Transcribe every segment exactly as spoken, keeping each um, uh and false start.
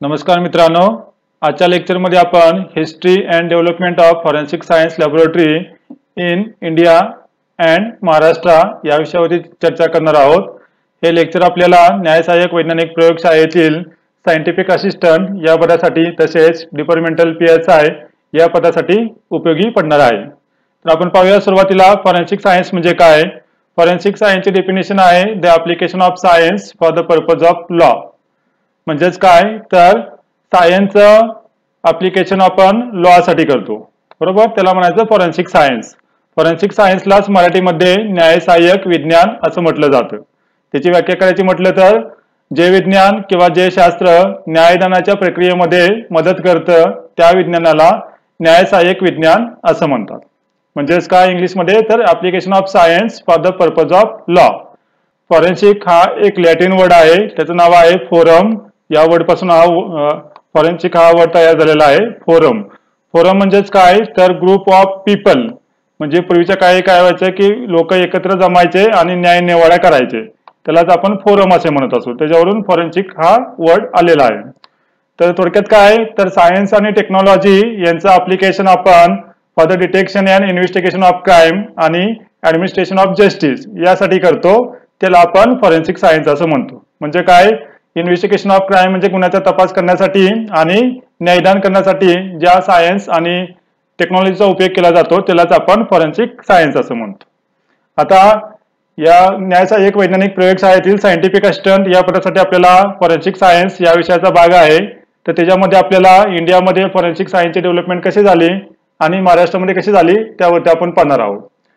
नमस्कार मित्रांनो, आजच्या लेक्चरमध्ये आपण history and development of forensic science laboratory in India and Maharashtra या विषयावरती चर्चा करणार आहोत। हे लेक्चर आपल्याला न्यायसहाय्यक वैज्ञानिक प्रयोगशाळेतील सायंटिफिक असिस्टंट या पदासाठी तसेच डिपार्टमेंटल पी एस आय या पदासाठी उपयोगी पडणार आहे। तर आपण पाहूया सुरुवातीला फॉरेन्सिक सायन्स म्हणजे काय। फॉरेन्सिक सायन्सची डेफिनेशन आहे the application of science for the purpose of law. म्हणजेच काय तर सायन्सचं ॲप्लिकेशन आपण लॉ साठी करतो, बरोबर, त्याला म्हणायचं फॉरेन्सिक सायन्स। फॉरेन्सिक सायन्सलाच मराठीमध्ये न्यायसहाय्यक विज्ञान असं म्हटलं जातं। त्याची व्याख्या करायची म्हटलं तर जे विज्ञान किंवा जे शास्त्र न्यायदानाच्या प्रक्रियेमध्ये मदत करतं त्या विज्ञानाला न्यायसहाय्यक विज्ञान असं म्हणतात। म्हणजेच काय इंग्लिशमध्ये तर application of science for the purpose of law. Forensic हा एक लॅटिन वर्ड आहे, त्याचं नाव आहे फोरम। या वर्ड पासून हा फॉरेन्सिक हा वर्ड तयार झालेला आहे, फोरम। फोरम म्हणजेच काय तर ग्रुप ऑफ पीपल। म्हणजे पूर्वीच्या काळी काय व्हायचं की लोक एकत्र जमायचे आणि न्याय निवाडा करायचे, त्यालाच आपण फोरम असे म्हणत असतो, त्याच्यावरून फॉरेन्सिक हा वर्ड आलेला आहे। तर थोडक्यात काय तर सायन्स आणि टेक्नॉलॉजी यांचं ॲप्लिकेशन आपण for the detection and investigation of crime आणि ॲडमिनिस्ट्रेशन ऑफ जस्टिस यासाठी करतो, त्याला आपण फॉरेन्सिक सायन्स असं म्हणतो। म्हणजे काय इन्व्हेस्टिगेशन ऑफ क्राईम म्हणजे गुन्ह्याचा तपास करण्यासाठी आणि न्यायदान करण्यासाठी ज्या सायन्स आणि टेक्नॉलॉजीचा उपयोग केला जातो त्यालाच आपण फॉरेन्सिक सायन्स असं म्हणतो। आता या न्यायसहाय्यक वैज्ञानिक प्रयोगशाळेतील सायंटिफिक असिस्टंट या पदासाठी आपल्याला फॉरेन्सिक सायन्स या विषयाचा भाग आहे। तर त्याच्यामध्ये आपल्याला इंडियामध्ये फॉरेन्सिक सायन्सची डेव्हलपमेंट कशी झाली आणि महाराष्ट्रामध्ये कशी झाली त्यावरती आपण पाहणार आहोत।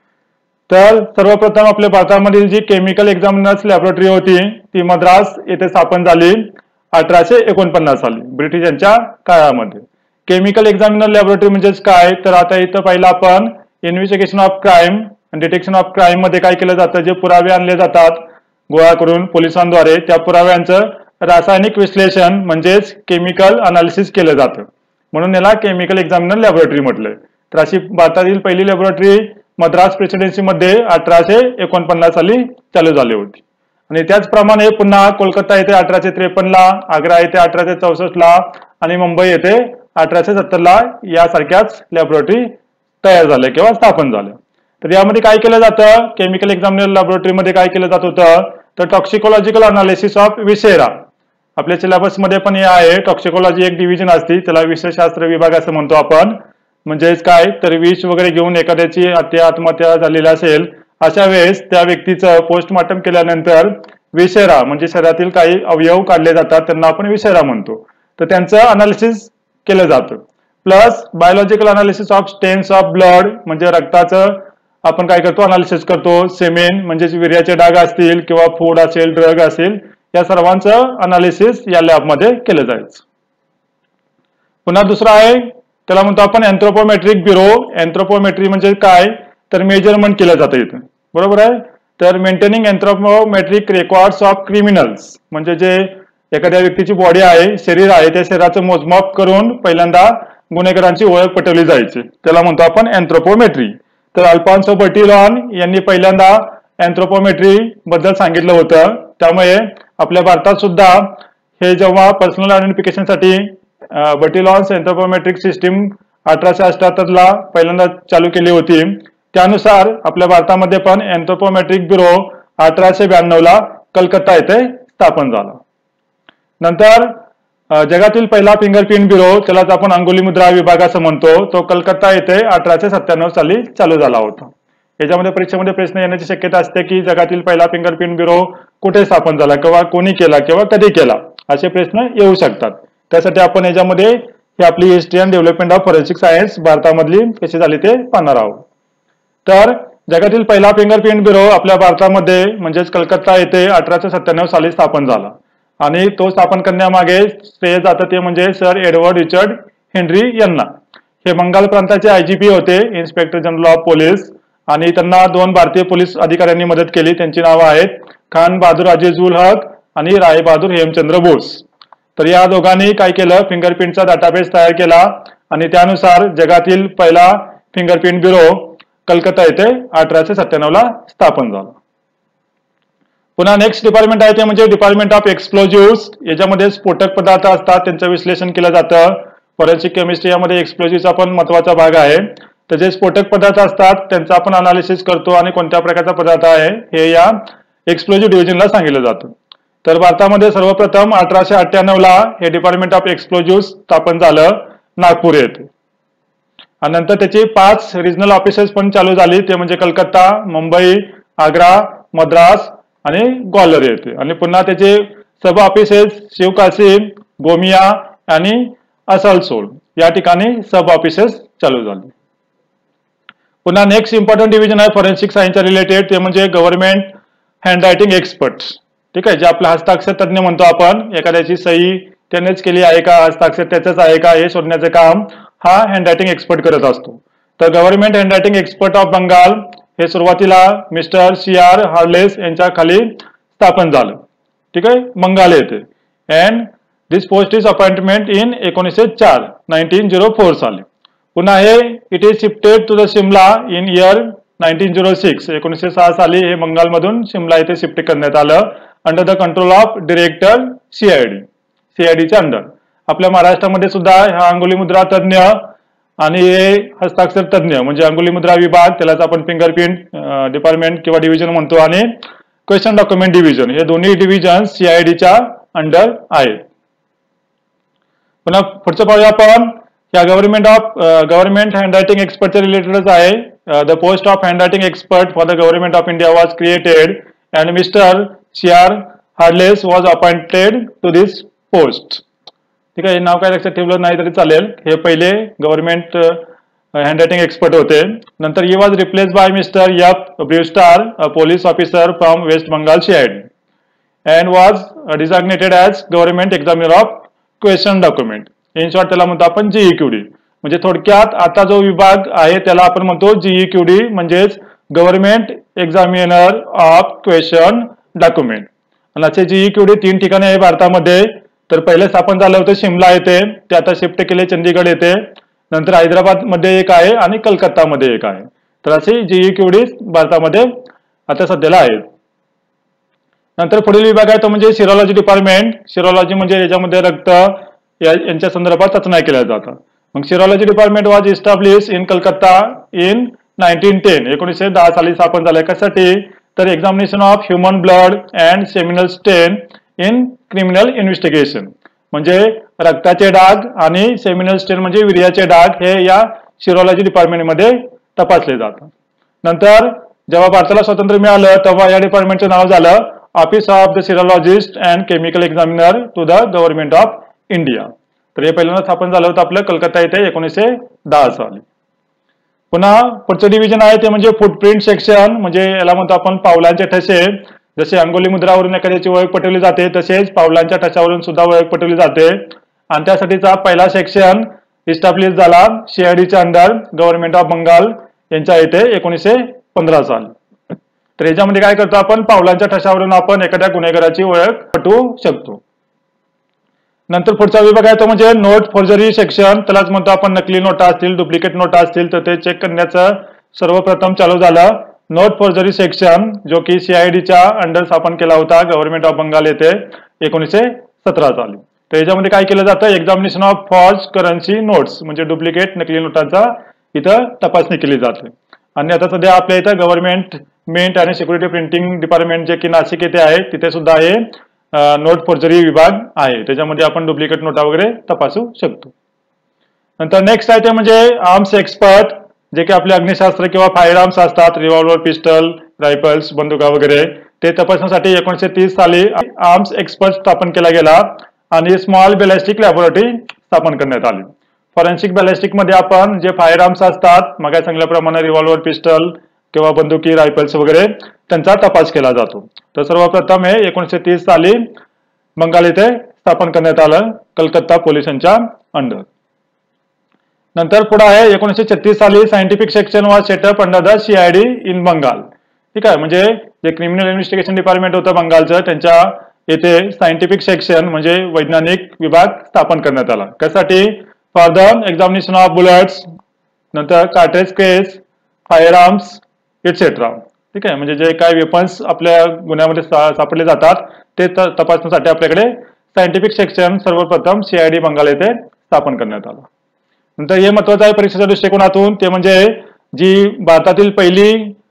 तर सर्वप्रथम आपल्या भारतामधील जी केमिकल एक्झामिनर्स लॅबोरेटरी होती ती मद्रास येथे स्थापन झाली अठराशे एकोणपन्नास साली ब्रिटिशांच्या काळामध्ये। केमिकल एक्झामिनर लॅबोरेटरी म्हणजेच काय तर आता इथं पहिला आपण इन्व्हेस्टिगेशन ऑफ क्राईम आणि डिटेक्शन ऑफ क्राईम मध्ये काय केलं जातं, जे पुरावे आणले जातात गोळा करून पोलिसांद्वारे त्या पुराव्यांचं रासायनिक विश्लेषण म्हणजेच केमिकल अनालिसिस केलं जातं, म्हणून याला केमिकल एक्झामिनर लॅबोरेटरी म्हटलंय। तर अशी भारतातील पहिली लॅबोरेटरी मद्रास प्रेसिडेन्सी मध्ये अठराशे एकोणपन्नास साली चालू झाली होती। आणि त्याचप्रमाणे पुन्हा कोलकाता येथे अठराशे त्रेपन्न ला, आग्रा येथे अठराशे चौसष्ट ला आणि मुंबई येथे अठराशे सत्तर ला यासारख्याच लॅबोरेटरी तयार झाल्या किंवा स्थापन झाल्या। तर यामध्ये काय केलं जातं, केमिकल एक्झामिनर लॅबोरेटरीमध्ये काय केलं जात होतं तर टॉक्सिकोलॉजिकल अनालिसिस ऑफ विषेरा। आपल्या सिलेबस मध्ये पण हे आहे, टॉक्सिकोलॉजी एक डिव्हिजन असते, त्याला विषयशास्त्र विभाग असं म्हणतो आपण। म्हणजेच काय तर विष वगैरे घेऊन एखाद्याची हत्या आत्महत्या झालेली असेल अशा वेळेस त्या व्यक्तीचं पोस्टमॉर्टम केल्यानंतर विषेरा म्हणजे शरीरातील काही अवयव काढले जातात, त्यांना आपण विषेरा म्हणतो। तर त्यांचं अनालिसिस केलं जातं। Plus biological analysis of stains of blood म्हणजे रक्ताचं आपण काय करतो अनालिसिस करतो। सेमेन म्हणजे वीर्याचे डाग असतील किंवा फूड असेल ड्रग असेल या सर्वांचं अनालिसिस या लॅबमध्ये केलं जायचं। पुन्हा दुसरा आहे त्याला म्हणतो आपण अँथ्रोपोमेट्रिक ब्युरो। अँथ्रोपोमेट्री म्हणजे काय तर मेजरमेंट केलं जातं इथं, बरोबर आहे। तर maintaining anthropometric records of criminals म्हणजे जे एखाद्या व्यक्तीची बॉडी आहे, शरीर आहे, त्या शरीराचं मोजमाप करून पहिल्यांदा गुन्हेगारांची ओळख पटवली जायची, त्याला म्हणतो आपण अँथ्रोपोमेट्री। तर अल्फॉन्सो बर्टिलॉन यांनी पहिल्यांदा अँथ्रोपोमेट्री बद्दल सांगितलं होतं, त्यामुळे आपल्या भारतात सुद्धा हे जेव्हा पर्सनल आयडेंटिफिकेशन साठी बर्टिलॉन्स अँथ्रोपोमेट्रिक सिस्टीम अठराशे अठ्याहत्तर ला पहिल्यांदा चालू केली होती, त्यानुसार आपल्या भारतामध्ये पण अँथ्रोपोमेट्रिक ब्युरो अठराशे ब्याण्णव ला कलकत्ता येथे स्थापन झाला। नंतर जगातील पहिला फिंगरप्रिंट ब्युरो त्यालाच आपण अंगुली मुद्रा विभाग असं म्हणतो, तो कलकत्ता येथे अठराशे सत्त्याण्णव साली चालू झाला होता। याच्यामध्ये परीक्षेमध्ये प्रश्न येण्याची शक्यता असते की जगातील पहिला फिंगरप्रिंट ब्युरो कुठे स्थापन झाला किंवा कोणी केला किंवा कधी केला असे प्रश्न येऊ शकतात। त्यासाठी आपण याच्यामध्ये ही आपली history and development of forensic science भारतामधली कशी झाली ते पाहणार आहोत। तर जगातील पहिला फिंगरप्रिंट ब्युरो आपल्या भारतामध्ये म्हणजेच कलकत्ता येथे अठराशे सत्त्याण्णव साली स्थापन झाला आणि तो स्थापन करण्यामागे श्रेय जातं ते म्हणजे सर एडवर्ड रिचर्ड हेनरी यांना। हे बंगाल प्रांताचे आयजीपी होते, इन्स्पेक्टर जनरल ऑफ पोलीस, आणि त्यांना दोन भारतीय पोलीस अधिकाऱ्यांनी मदत केली, त्यांची नावं आहेत खान बहादूर अजीज उल हक आणि राय बहादूर हेमचंद्र बोस। तर या दोघांनी काय केलं फिंगरप्रिंटचा डाटाबेस तयार केला आणि त्यानुसार जगातील पहिला फिंगरप्रिंट ब्युरो कलकत्ता येथे अठराशे सत्त्याण्णव ला स्थापन झाला। पुन्हा नेक्स्ट डिपार्टमेंट आहे ते म्हणजे डिपार्टमेंट ऑफ एक्सप्लोजिव्स. याच्यामध्ये स्फोटक पदार्थ असतात त्यांचं विश्लेषण केलं जातं. फॉरेन्सिक केमिस्ट्री यामध्ये एक्सप्लोजिव्हचा पण महत्वाचा भाग आहे. तर जे स्फोटक पदार्थ असतात त्यांचं आपण अनालिसिस करतो आणि कोणत्या प्रकारचा पदार्थ आहे हे या एक्सप्लोजिव्ह डिव्हिजनला सांगितलं जातं. तर भारतामध्ये सर्वप्रथम अठराशे अठ्ठ्याण्णव ला हे डिपार्टमेंट ऑफ एक्सप्लोजिव्ह स्थापन झालं नागपूर येथे. आणि नंतर त्याची पाच रिजनल ऑफिसेस पण चालू झाली, ते म्हणजे कलकत्ता, मुंबई, आग्रा, मद्रास आणि ग्वाल्हेर येथे. आणि पुन्हा त्याचे सब ऑफिसेस शिवकाशी, गोमिया आणि असलसोल या ठिकाणी सब ऑफिसेस चालू झाले. पुन्हा नेक्स्ट इम्पॉर्टंट डिव्हिजन आहे फॉरेन्सिक सायन्सच्या रिलेटेड, ते म्हणजे गव्हर्नमेंट हँडरायटिंग एक्सपर्ट्स. ठीक आहे, जे आपला हस्ताक्षर तज्ञ म्हणतो आपण, एखाद्याची सही त्यानेच केली आहे का, हस्ताक्षर त्याचंच आहे का हे शोधण्याचं काम हा हँडरायटिंग एक्सपर्ट करत असतो. तर government handwriting expert of Bengal हे सुरुवातीला मिस्टर सी आर हार्लेस यांच्या खाली स्थापन झालं. ठीक आहे, बंगाल येथे. And this post is appointment in एकोणीसशे चार नाईन्टीन झिरो फोर साली. पुन्हा हे it is shifted to the Shimla in year nineteen zero six. एकोणीसशे सहा साली हे बंगालमधून शिमला येथे शिफ्ट करण्यात आलं under the control of director CID. सीआयडीच्या अंडर. आपल्या महाराष्ट्रामध्ये सुद्धा हा अंगुली मुद्रा तज्ञ आणि हे हस्ताक्षर तज्ञ म्हणजे अंगुली मुद्रा विभाग, त्यालाच आपण फिंगरप्रिंट डिपार्टमेंट किंवा डिव्हिजन म्हणतो, आणि क्वेश्चन डॉक्युमेंट डिव्हिजन हे दोन्ही डिव्हिजन सीआयडीच्या अंडर आहेत. पुन्हा पुढचं पाहूया आपण या गव्हर्नमेंट ऑफ गव्हर्नमेंट हँडरायटिंग एक्सपर्टच्या रिलेटेडच आहे. The post of handwriting expert for the government of India was created and mister C R Hardless was appointed to this post. ठीक आहे, हे नाव काय लक्षात ठेवलं नाही तरी चालेल. हे पहिले गव्हर्नमेंट हँडरायटिंग एक्सपर्ट होते. नंतर ही was replace by mister F Brewster, a police officer from West Bengal CID, and was designated as government examiner of question document. In short त्याला म्हणतो आपण जीईक्यूडी. म्हणजे थोडक्यात आता जो विभाग आहे त्याला आपण म्हणतो जीईक्यूडी, म्हणजेच government examiner of question document. आणि असे जीईक्यूडी तीन ठिकाणी आहे भारतामध्ये. तर पहिले स्थापन झालं होतं शिमला येथे, ते आता शिफ्ट केले चंदीगड येथे. नंतर हैदराबाद मध्ये एक आहे आणि कलकत्ता मध्ये एक आहे. तर असे जीईक्यूडी भारतामध्ये आता सध्याला आहेत. नंतर पुढील विभाग आहे तो म्हणजे सिरोलॉजी डिपार्टमेंट. सिरोलॉजी म्हणजे याच्यामध्ये रक्त यांच्या संदर्भात चाचण्या केल्या जातात. मग serology department was establish in Calcutta in nineteen ten. एकोणीसशे दहा साली स्थापन झालं. कशासाठी? तर examination of human blood and seminal stain in criminal investigation. म्हणजे रक्ताचे डाग आणि सेमिनल स्टेन म्हणजे वीर्याचे डाग हे या सिरोलॉजी डिपार्टमेंटमध्ये तपासले जातात. नंतर जेव्हा भारताला स्वातंत्र्य मिळालं तेव्हा या डिपार्टमेंटचं नाव झालं office of the serologist and chemical examiner to the government of India. तर हे पहिल्यांदा स्थापन झालं होतं आपलं कलकत्ता येथे एकोणीसशे दहा साली. पुन्हा पुढचं डिव्हिजन आहे ते म्हणजे फुटप्रिंट सेक्शन. म्हणजे याला म्हणतो आपण पावलांचे ठसे. जसे अंगुली मुद्रावरून एखाद्याची ओळख पटवली जाते तसेच पावलांच्या ठशावरून सुद्धा ओळख पटवली जाते. आणि त्यासाठीचा पहिला सेक्शन इस्टॅब्लिश झाला सीआयडीच्या अंडर गव्हर्नमेंट ऑफ बंगाल यांच्या येथे एकोणीसशे पंधरा साली. तर याच्यामध्ये काय करतो आपण, पावलांच्या ठशावरून आपण एखाद्या गुन्हेगाराची ओळख पटवू शकतो. नंतर पुढचा विभाग आहे तो म्हणजे नोट फोर्जरी सेक्शन. त्यालाच म्हणतो आपण नकली नोटा असतील, डुप्लिकेट नोटा असतील तर ते चेक करण्याचं सर्वप्रथम चालू झालं नोट फोर्जरी सेक्शन, जो की सीआयडीच्या अंडर स्थापन केला होता गव्हर्नमेंट ऑफ बंगाल येथे एकोणीसशे सतरा साली. तर याच्यामध्ये काय केलं जातं, examination of false currency notes म्हणजे डुप्लिकेट नकली नोटांचा इथं तपासणी केली जाते. आणि आता सध्या आपल्या इथं गव्हर्नमेंट मिंट आणि सिक्युरिटी प्रिंटिंग डिपार्टमेंट जे की नाशिक येथे आहे तिथे सुद्धा हे नोट फोर्जरी विभाग आहे. त्याच्यामध्ये आपण डुप्लिकेट नोटा वगैरे तपासू शकतो. नंतर नेक्स्ट आहे ते म्हणजे आर्म्स एक्सपर्ट, जे की आपले अग्निशास्त्र किंवा फायर आर्म्स असतात, रिव्हॉल्वर, पिस्टल, रायफल्स, बंदुका वगैरे ते तपासण्यासाठी एकोणीसशे तीस साली आर्म्स एक्सपर्ट स्थापन केला गेला आणि स्मॉल बॅलिस्टिक लॅबोरेटरी स्थापन करण्यात आली. फॉरेन्सिक बॅलिस्टिक मध्ये आपण जे फायर आर्म्स असतात मग सांगितल्याप्रमाणे रिव्हॉल्वर, पिस्टल किंवा बंदुकी, रायफल्स वगैरे त्यांचा तपास केला जातो. तर सर्वप्रथम हे एकोणीसशे तीस साली बंगाल येथे स्थापन करण्यात आलं कलकत्ता पोलिसांच्या अंडर. नंतर पुढे आहे एकोणीसशे छत्तीस साली scientific section was set up under the CID in Bengal. ठीक आहे, म्हणजे जे क्रिमिनल इन्व्हेस्टिगेशन डिपार्टमेंट होतं बंगालचं त्यांच्या येथे सायंटिफिक सेक्शन म्हणजे वैज्ञानिक विभाग स्थापन करण्यात आला. कशासाठी? For the examination of bullets, नंतर cartridge case, fire arms etcetera. ठीक आहे, म्हणजे जे काय वेपन्स आपल्या गुन्ह्यामध्ये सापडले जातात ते तपासण्यासाठी आपल्याकडे सायंटिफिक सेक्शन सर्वप्रथम सीआयडी बंगाल येथे स्थापन करण्यात आलं. नंतर हे महत्वाचं आहे परीक्षेच्या दृष्टिकोनातून, ते म्हणजे जी भारतातील पहिली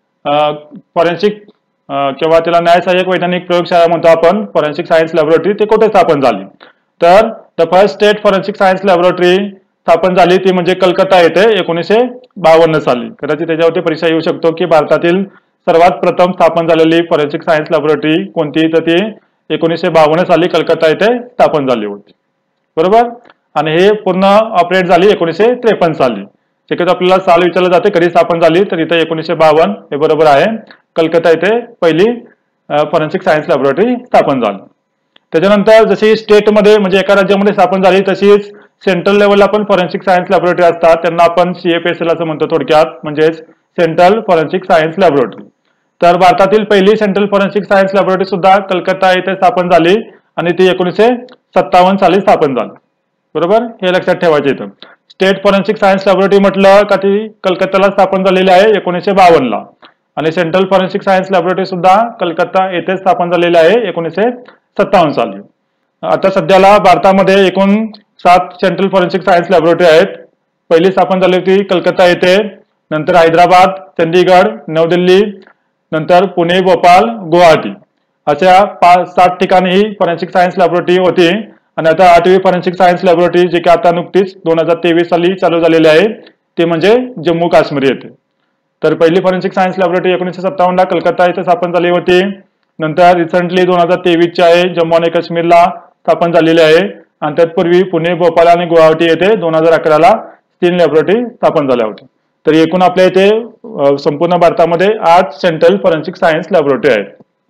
फॉरेन्सिक किंवा त्याला न्याय सहाय्यक वैज्ञानिक प्रयोगशाळा म्हणतो आपण, फॉरेन्सिक सायन्स लॅबोरेटरी, ते कुठे स्थापन झाली. तर the first state forensic science laboratory स्थापन झाली ती म्हणजे कलकत्ता येथे एकोणीसशे बावन्न साली. कदाचित त्याच्यावरती परीक्षा येऊ शकतो की भारतातील सर्वात प्रथम स्थापन झालेली फॉरेन्सिक सायन्स लॅबोरेटरी कोणती, तर ती एकोणीसशे बावन्न साली कलकत्ता येथे स्थापन झाली होती. बरोबर. आणि हे पूर्ण ऑपरेट झाली एकोणीसशे त्रेपन्न साली. शक्यतो आपल्याला साल विचारलं जाते कधी स्थापन झाली, तर इथे एकोणीसशे बावन्न हे बरोबर आहे. कलकत्ता येथे पहिली फॉरेन्सिक सायन्स लॅबोरेटरी स्थापन झाली. त्याच्यानंतर जशी स्टेटमध्ये म्हणजे एका राज्यामध्ये स्थापन झाली तशीच सेंट्रल लेवलला पण फॉरेन्सिक सायन्स लॅबोरेटरी असतात, त्यांना आपण सीएफएसएल असं म्हणतो थोडक्यात, म्हणजेच सेंट्रल फॉरेन्सिक सायन्स लॅबोरेटरी. तर भारतातील पहिली सेंट्रल फॉरेन्सिक सायन्स लॅबोरेटरी सुद्धा कलकत्ता येथे स्थापन झाली आणि ती एकोणीसशे सत्तावन्न साली स्थापन झाली. बरोबर, हे लक्षात ठेवायचे. इथं स्टेट फॉरेन्सिक सायन्स लॅबोरेटरी म्हटलं का ती कलकत्ताला स्थापन झालेली आहे एकोणीसशे बावन्न ला, आणि सेंट्रल फॉरेन्सिक सायन्स लॅबोरेटरी सुद्धा कलकत्ता येथे स्थापन झालेली आहे एकोणीसशे सत्तावन्न साली. आता सध्याला भारतामध्ये एकूण सात सेंट्रल फॉरेन्सिक सायन्स लॅबोरेटरी आहेत. पहिली स्थापन झाली होती कलकत्ता येथे, नंतर हैदराबाद, चंदीगड, नवदिल्ली, नंतर पुणे, भोपाळ, गुवाहाटी अशा पाच सात ठिकाणी ही फॉरेन्सिक सायन्स लॅबोरेटरी होती. आणि आता आठवी फॉरेन्सिक सायन्स लॅबोरेटरी जी की आता नुकतीच दोन हजार तेवीस साली चालू झालेली आहे ते म्हणजे जम्मू काश्मीर येथे. तर पहिली फॉरेन्सिक सायन्स लॅबोरेटरी एकोणीसशे सत्तावन्न ला कलकत्ता येथे स्थापन झाली होती. नंतर रिसेंटली दोन हजार तेवीस ची आहे जम्मू आणि काश्मीरला स्थापन झालेली आहे. आणि तत्पूर्वी पुणे, भोपाळ आणि गुवाहाटी येथे दोन हजार अकरा ला तीन लॅबोरेटरी स्थापन झाल्या होत्या. तर एकूण आपल्या इथे संपूर्ण भारतामध्ये आठ सेंट्रल फॉरेन्सिक सायन्स लॅबोरेटरी आहेत.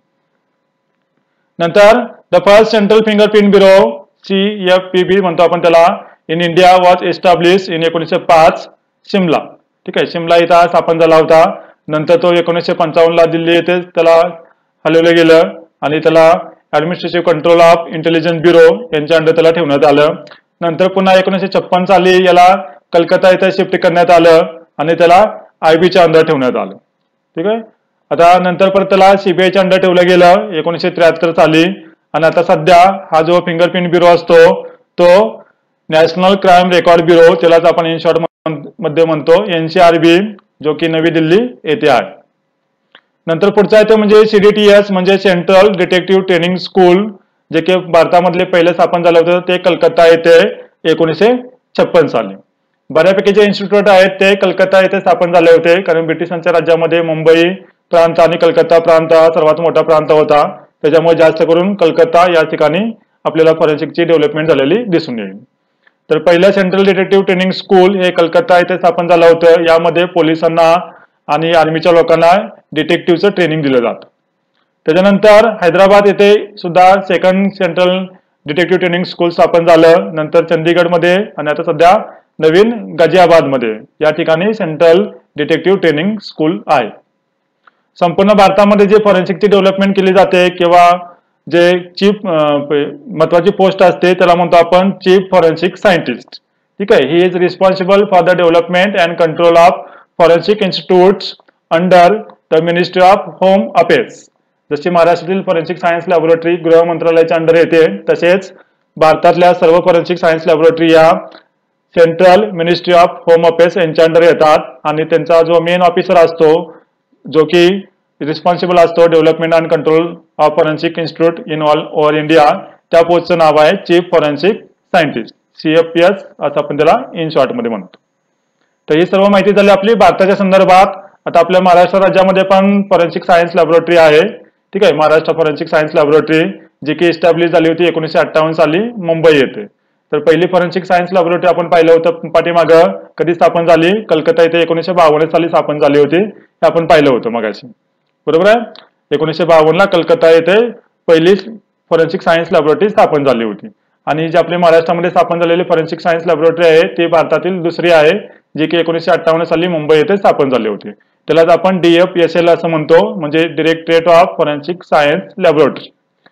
नंतर the first central fingerprint bureau C F P B म्हणतो आपण त्याला, in India was establish in एकोणीसशे पाच शिमला. ठीक आहे, शिमला इथं स्थापन झाला होता. नंतर तो एकोणीसशे पंचावन्न ला दिल्ली येथे त्याला हलवलं गेलं आणि त्याला administrative control of intelligence bureau यांच्या अंडर त्याला ठेवण्यात आलं. नंतर पुन्हा एकोणीसशे छप्पन साली याला कलकत्ता येथे शिफ्ट करण्यात आलं आणि त्याला आयबीच्या अंडर ठेवण्यात आलं. ठीक आहे, आता नंतर परत त्याला सीबीआयच्या अंडर ठेवलं गेलं एकोणीसशे त्र्याहत्तर साली. आणि आता सध्या हा जो फिंगरप्रिंट ब्युरो असतो तो नॅशनल क्राईम रेकॉर्ड ब्युरो, त्यालाच आपण इन शॉर्ट मध्ये म्हणतो एनसीआरबी, जो की नवी दिल्ली येथे आहे. नंतर पुढचा आहे ते म्हणजे सीडीटीएस म्हणजे सेंट्रल डिटेक्टिव्ह ट्रेनिंग स्कूल, जे की भारतामधले पहिले स्थापन झालं होतं ते कलकत्ता येथे एकोणीसशे छप्पन साली. बऱ्यापैकी जे इन्स्टिट्यूट आहेत ते कलकत्ता येथे स्थापन झाले होते, कारण ब्रिटिशांच्या राज्यामध्ये मुंबई प्रांत आणि कलकत्ता प्रांत हा सर्वात मोठा प्रांत होता. त्याच्यामुळे जास्त करून कलकत्ता या ठिकाणी आपल्याला फॉरेन्सिकची डेव्हलपमेंट झालेली दिसून येईल. तर पहिलं सेंट्रल डिटेक्टिव्ह ट्रेनिंग स्कूल हे कलकत्ता येथे स्थापन झालं होतं. यामध्ये पोलिसांना आणि आर्मीच्या लोकांना डिटेक्टिव्हचं ट्रेनिंग दिलं जातं. त्याच्यानंतर हैदराबाद येथे सुद्धा second central detective training school स्थापन झालं. नंतर चंदीगडमध्ये आणि आता सध्या नवीन गाझियाबादमध्ये या ठिकाणी सेंट्रल डिटेक्टिव्ह ट्रेनिंग स्कूल आहे. संपूर्ण भारतामध्ये जे फॉरेन्सिकची डेव्हलपमेंट केली जाते किंवा जे चीफ महत्वाची पोस्ट असते त्याला म्हणतो आपण चीफ फॉरेन्सिक सायंटिस्ट. ठीक आहे, he is responsible for the development and control of forensic institutes under the ministry of home affairs. जशी महाराष्ट्रातील फॉरेन्सिक सायन्स लॅबोरेटरी गृह मंत्रालयाच्या अंडर येते, तसेच भारतातल्या सर्व फॉरेन्सिक सायन्स लॅबोरेटरी या central ministry of home affairs यांच्या अंडर येतात. आणि त्यांचा जो मेन ऑफिसर असतो जो की रिस्पॉन्सिबल असतो development and control of forensic institute in all over India, त्या पोस्टचं नाव आहे चीफ फॉरेन्सिक सायंटिस्ट, सीएफपीएस असं आपण त्याला इन शॉर्ट मध्ये म्हणतो. तर ही सर्व माहिती झाली आपली भारताच्या संदर्भात. आता आपल्या महाराष्ट्र राज्यामध्ये पण फॉरेन्सिक सायन्स लॅबोरेटरी आहे. ठीक आहे, महाराष्ट्र फॉरेन्सिक सायन्स लॅबोरेटरी जी की एस्टॅब्लिश झाली होती एकोणीसशे अठ्ठावन्न साली मुंबई येथे. तर पहिली फॉरेन्सिक सायन्स लॅबोरेटरी आपण पाहिलं होतं पाठीमागं कधी स्थापन झाली, कलकत्ता येथे एकोणीसशे बावन्न साली स्थापन झाली होती, हे आपण पाहिलं होतं मगाशी. बरोबर आहे, एकोणीसशे बावन्न ला कलकत्ता येथे पहिली फॉरेन्सिक सायन्स लॅबोरेटरी स्थापन झाली होती. आणि जी आपली महाराष्ट्रामध्ये स्थापन झालेली फॉरेन्सिक सायन्स लॅबोरेटरी आहे ती भारतातील दुसरी आहे, जी की एकोणीसशे अठ्ठावन्न साली मुंबई येथे स्थापन झाली होती. त्यालाच आपण डीएफएसएल असं म्हणतो, म्हणजे directorate of forensic science laboratory.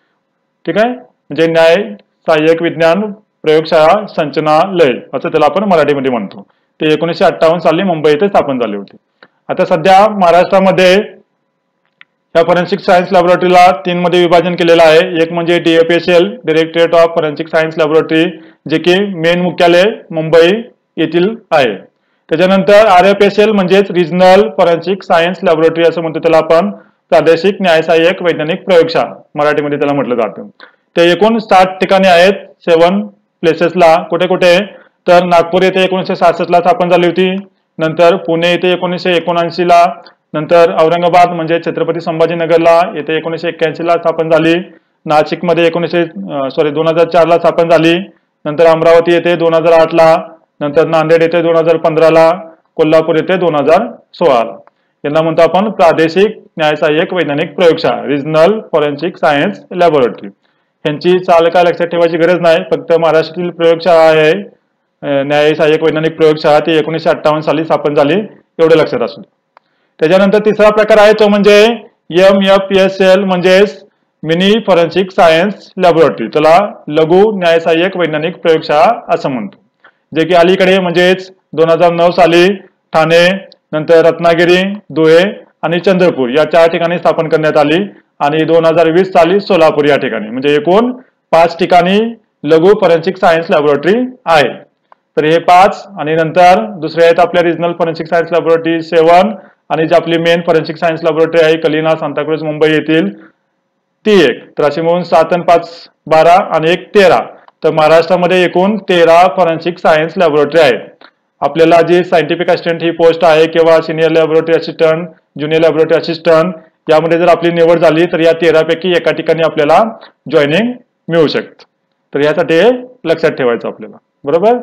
ठीक आहे, म्हणजे न्याय सहाय्यक विज्ञान प्रयोगशाळा संचनालय असं त्याला आपण मराठीमध्ये म्हणतो. ते एकोणीसशे अठ्ठावन्न साली मुंबई येथे स्थापन झाली होती. आता सध्या महाराष्ट्रामध्ये या फॉरेन्सिक सायन्स लॅबोरेटरीला तीन मध्ये विभाजन केलेलं आहे. एक म्हणजे D F S L, directorate of forensic science laboratory, जे की मेन मुख्यालय मुंबई येथील आहे. त्याच्यानंतर आर एफ एस एल म्हणजेच रिजनल फॉरेन्सिक सायन्स लॅबोरेटरी असं म्हणतो त्याला आपण, प्रादेशिक न्यायसहाय्यक वैज्ञानिक प्रयोगशाळा मराठीमध्ये त्याला म्हटलं जातं. ते एकूण सात ठिकाणी आहेत, सेवन प्लेसेसला. कुठे कुठे तर नागपूर येथे एकोणीसशे सहासष्ट ला स्थापन झाली होती. नंतर पुणे येथे एकोणीसशे एकोणऐंशी ला, नंतर औरंगाबाद म्हणजे छत्रपती संभाजीनगरला येथे एकोणीसशे एक्क्याऐंशी ला स्थापन झाली. नाशिक मध्ये एकोणीसशे सॉरी दोन हजार चार ला स्थापन झाली. नंतर अमरावती येथे दोन हजार आठ ला, नंतर नांदेड येथे दोन हजार पंधरा ला, कोल्हापूर येथे दोन हजार सोळा ला. यांना म्हणतो आपण प्रादेशिक न्यायसहाय्यक वैज्ञानिक प्रयोगशाळा, रिजनल फॉरेन्सिक सायन्स लॅबोरेटरी. यांची चाल काय लक्षात ठेवायची गरज नाही, फक्त महाराष्ट्रातील प्रयोगशाळा आहे न्यायसहाय्यक वैज्ञानिक प्रयोगशाळा, ती एकोणीसशे अठ्ठावन्न साली स्थापन झाली, एवढे लक्षात असू दे. त्याच्यानंतर तिसरा प्रकार आहे तो म्हणजे एम एफ एस एल म्हणजेच मिनी फॉरेन्सिक सायन्स लॅबोरेटरी, त्याला लघु न्यायसहाय्यक वैज्ञानिक प्रयोगशाळा असं म्हणतो, जे की अलीकडे म्हणजेच दोन हजार नऊ साली ठाणे, नंतर रत्नागिरी, धुळे आणि चंद्रपूर या चार ठिकाणी स्थापन करण्यात आली आणि दोन हजार वीस साली सोलापूर या ठिकाणी, म्हणजे एकूण पाच ठिकाणी लघु फॉरेन्सिक सायन्स लॅबोरेटरी आहे. तर हे पाच आणि नंतर दुसरे आहेत आपल्या regional forensic science laboratory seven, आणि जी आपली मेन फॉरेन्सिक सायन्स लॅबोरेटरी आहे कलिना सांताक्रुझ मुंबई येथील ती एक. तर असे मिळून सात आणि पाच बारा आणि एक तेरा. तर महाराष्ट्रामध्ये एकूण तेरा फॉरेन्सिक सायन्स लॅबोरेटरी आहेत. आपल्याला जी सायंटिफिक असिस्टंट ही पोस्ट आहे किंवा senior laboratory assistant, junior laboratory assistant, यामध्ये जर आपली निवड झाली तर या तेरा पैकी एका ठिकाणी आपल्याला जॉईनिंग मिळू शकते. तर यासाठी हे लक्षात ठेवायचं आपल्याला, बरोबर.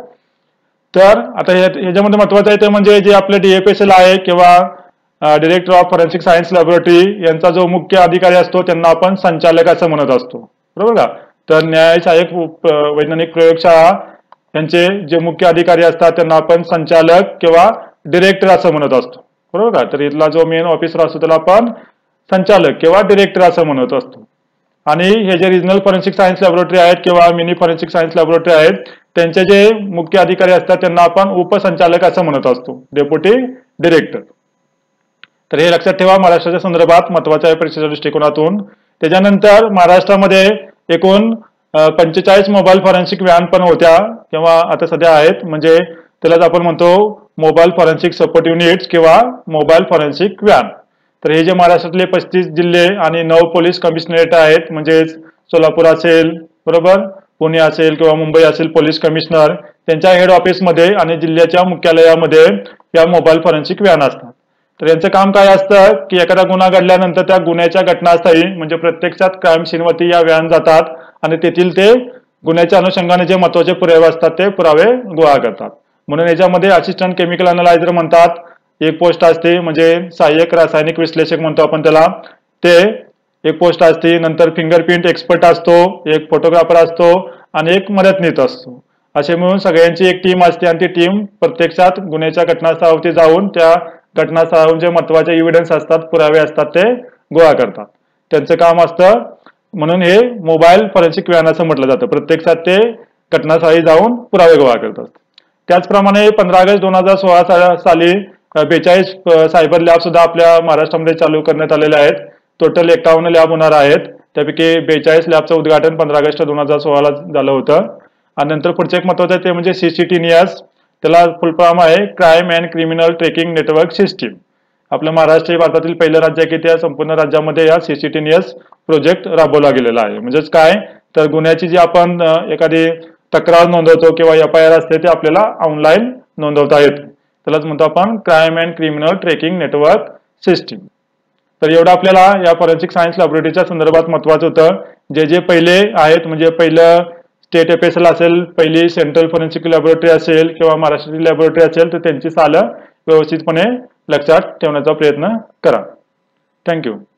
तर आता ह्याच्यामध्ये महत्वाचं आहे ते म्हणजे जे आपले डी एफ एस एल आहे किंवा director of forensic science laboratory यांचा जो मुख्य अधिकारी असतो त्यांना आपण संचालक असं म्हणत असतो, बरोबर का. तर न्यायसहाय्यक वैज्ञानिक प्रयोगशाळा यांचे जे मुख्य अधिकारी असतात त्यांना आपण संचालक किंवा डिरेक्टर असं म्हणत असतो, बरोबर का. तर इथला जो मेन ऑफिसर असतो त्याला आपण संचालक किंवा डिरेक्टर असं म्हणत असतो. आणि हे जे रिजनल फॉरेन्सिक सायन्स लॅबोरेटरी आहेत किंवा मिनी फॉरेन्सिक सायन्स लॅबोरेटरी आहेत त्यांचे जे मुख्य अधिकारी असतात त्यांना आपण उपसंचालक असं म्हणत असतो, डेप्युटी डिरेक्टर. तर हे लक्षात ठेवा, महाराष्ट्राच्या संदर्भात महत्वाचं आहे परीक्षेच्या दृष्टिकोनातून. त्याच्यानंतर महाराष्ट्रामध्ये एकूण पंचेचाळीस मोबाईल फॉरेन्सिक व्हॅन पण होत्या किंवा आता सध्या आहेत, म्हणजे त्यालाच आपण म्हणतो मोबाईल फॉरेन्सिक सपोर्ट युनिट्स किंवा मोबाईल फॉरेन्सिक व्हॅन. तर हे जे महाराष्ट्रातले पस्तीस जिल्हे आणि नऊ पोलीस कमिशनरेट आहेत, म्हणजे सोलापूर असेल, बरोबर, पुणे असेल किंवा मुंबई असेल पोलीस कमिशनर, त्यांच्या हेड ऑफिसमध्ये आणि जिल्ह्याच्या मुख्यालयामध्ये या मोबाईल फॉरेन्सिक व्हॅन असतात. तर यांचं काम काय असतं की एखादा गुन्हा घडल्यानंतर त्या गुन्ह्याच्या घटनास्थळी म्हणजे प्रत्यक्षात क्राईम सीनवरती या व्हॅन जातात आणि तेथील ते गुन्ह्याच्या अनुषंगाने जे महत्वाचे पुरावे असतात ते पुरावे गोळा करतात. म्हणून याच्यामध्ये असिस्टंट केमिकल अनालायझर म्हणतात, एक पोस्ट असते, म्हणजे सहाय्यक रासायनिक विश्लेषक म्हणतो आपण त्याला, ते एक पोस्ट असते. नंतर फिंगरप्रिंट एक्सपर्ट असतो, एक फोटोग्राफर असतो आणि एक मदतनीस असतो. असे मिळून सगळ्यांची एक टीम असते आणि ती टीम प्रत्यक्षात गुन्ह्याच्या घटनास्थळावरती जाऊन त्या घटनास्थळावरून जे महत्वाचे इव्हिडन्स असतात, पुरावे असतात ते गोळा करतात. त्यांचं काम असतं. म्हणून हे मोबाईल फॉरेन्सिक व्हॅन असं म्हटलं जातं. प्रत्यक्षात ते घटनास्थळी जाऊन पुरावे गोळा करतात. त्याचप्रमाणे पंधरा ऑगस्ट दोन हजार सोळा साली बेचाळीस सायबर लॅब सुद्धा आपल्या महाराष्ट्रामध्ये चालू करण्यात आलेले आहेत. टोटल एकावन्न लॅब होणार आहेत, त्यापैकी बेचाळीस लॅबचं उद्घाटन पंधरा ऑगस्ट दोन हजार सोळा ला झालं होतं. आणि नंतर पुढचे एक महत्वाचं आहे ते म्हणजे सीसीटीनियस, त्याला फुल फॉर्म आहे crime and criminal tracking network system. आपलं महाराष्ट्र हे भारतातील पहिलं राज्य आहे की त्या संपूर्ण राज्यामध्ये या सीसीटीनियस प्रोजेक्ट राबवला गेलेला आहे. म्हणजेच काय तर गुन्ह्याची जी आपण एखादी तक्रार नोंदवतो किंवा एफ आय आर असते ते आपल्याला ऑनलाईन नोंदवता येते, त्यालाच म्हणतो आपण crime and criminal tracking network system. तर एवढं आपल्याला या फॉरेन्सिक सायन्स लॅबोरेटरीच्या संदर्भात महत्वाचं होतं. जे जे पहिले आहेत म्हणजे पहिलं स्टेट एफ एस एल असेल, पहिली सेंट्रल फॉरेन्सिक लॅबोरेटरी असेल किंवा महाराष्ट्राची लॅबोरेटरी असेल तर त्यांची सालं व्यवस्थितपणे लक्षात ठेवण्याचा प्रयत्न करा. थँक्यू.